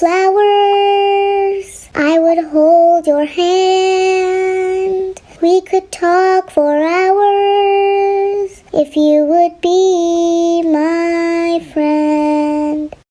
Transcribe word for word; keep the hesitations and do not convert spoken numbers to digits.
flowers. I would hold your hand. We could talk for hours if you would be my friend.